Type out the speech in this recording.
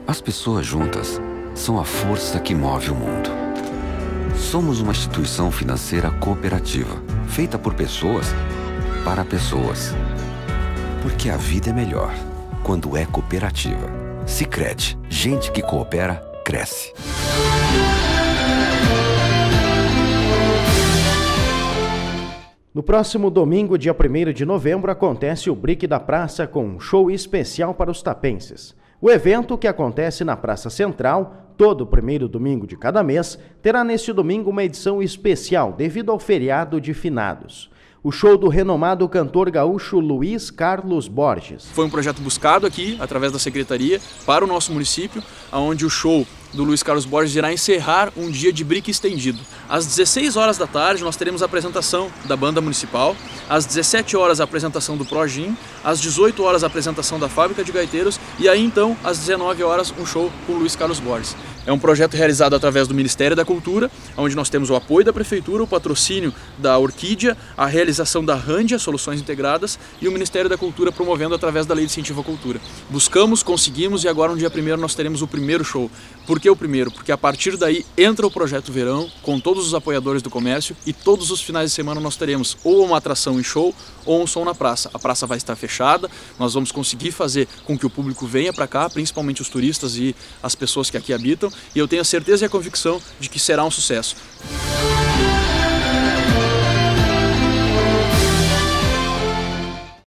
As pessoas juntas são a força que move o mundo. Somos uma instituição financeira cooperativa, feita por pessoas para pessoas. Porque a vida é melhor quando é cooperativa. Sicredi, gente que coopera, cresce. No próximo domingo, dia 1º de novembro, acontece o Bric da Praça com um show especial para os tapenses. O evento, que acontece na Praça Central, todo primeiro domingo de cada mês, terá neste domingo uma edição especial devido ao feriado de finados. O show do renomado cantor gaúcho Luiz Carlos Borges. Foi um projeto buscado aqui, através da Secretaria, para o nosso município, onde o show do Luiz Carlos Borges irá encerrar um dia de bric estendido. Às 16 horas da tarde nós teremos a apresentação da banda municipal, às 17 horas a apresentação do Progin, às 18 horas a apresentação da Fábrica de Gaiteiros e aí então às 19 horas um show com o Luiz Carlos Borges. É um projeto realizado através do Ministério da Cultura, onde nós temos o apoio da Prefeitura, o patrocínio da Orquídea, a realização da Rândia, Soluções Integradas, e o Ministério da Cultura promovendo através da Lei de Incentivo à Cultura. Buscamos, conseguimos e agora no dia 1º nós teremos o primeiro show. Por que o primeiro? Porque a partir daí entra o Projeto Verão, com todos os apoiadores do comércio, e todos os finais de semana nós teremos ou uma atração em show ou um som na praça. A praça vai estar fechada, nós vamos conseguir fazer com que o público venha para cá, principalmente os turistas e as pessoas que aqui habitam, e eu tenho a certeza e a convicção de que será um sucesso.